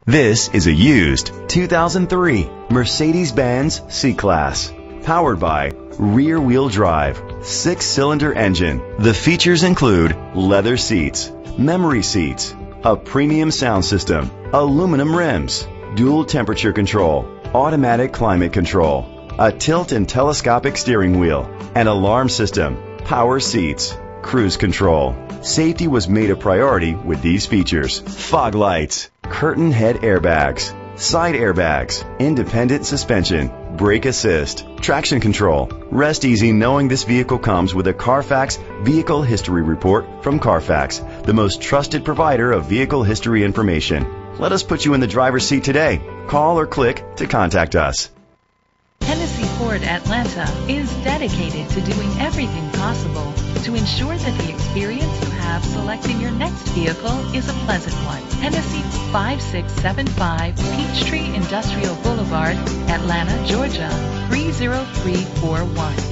This is a used 2003 Mercedes-Benz C-Class, powered by rear-wheel drive, 6-cylinder engine. The features include leather seats, memory seats, a premium sound system, aluminum rims, dual temperature control, automatic climate control, a tilt and telescopic steering wheel, an alarm system, power seats, cruise control. Safety was made a priority with these features: fog lights, curtain head airbags, side airbags, independent suspension, brake assist, traction control. Rest easy knowing this vehicle comes with a Carfax Vehicle History Report from Carfax, the most trusted provider of vehicle history information. Let us put you in the driver's seat today. Call or click to contact us. Hennessy Ford Atlanta is dedicated to doing everything possible to ensure that the experience you have selecting your next vehicle is a pleasant one. Hennessy, 5675 Peachtree Industrial Boulevard, Atlanta, Georgia, 30341.